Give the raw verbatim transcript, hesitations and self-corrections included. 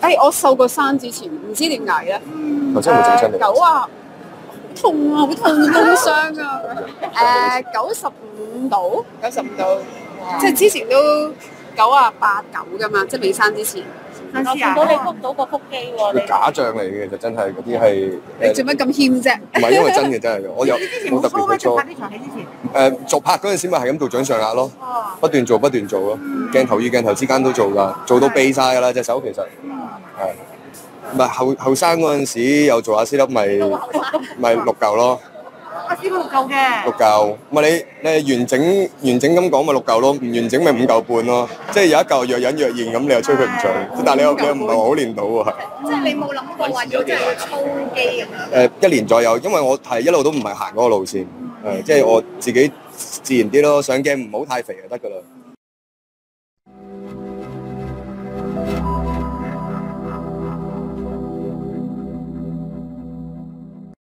誒，我瘦過山之前，唔知點解咧。 頭先有冇整親你？ 九啊，好痛啊，好痛，凍傷啊！誒，九十五度， 九十五度， 即係之前都九啊八九噶嘛，即係未生之前。 我見到你覆到個腹肌喎，你假象嚟嘅，就真係嗰啲係你做乜咁謙啫？ 唔係因為真嘅，真係嘅。我有冇特別去操。 拍呢場戲之前， 誒續拍嗰陣時咪係咁做掌上壓咯，不斷做不斷做咯，鏡頭與鏡頭之間都做㗎，做到痹晒㗎啦隻手其實係。唔係後後生嗰陣時又做下 sit up 咪咪六嚿咯。 我試過六嚿嘅。 六嚿，唔係你你係完整完整咁講咪六嚿咯，唔完整咪五嚿半咯。即係有一嚿若隱若現咁，你又吹佢唔漲，但係你又你又唔係話好練到喎，係。 即係你冇諗過話要真係要操肌咁樣。 誒一年左右，因為我係一路都唔係行嗰個路線，誒即係我自己自然啲咯，上鏡唔好太肥就得㗎啦。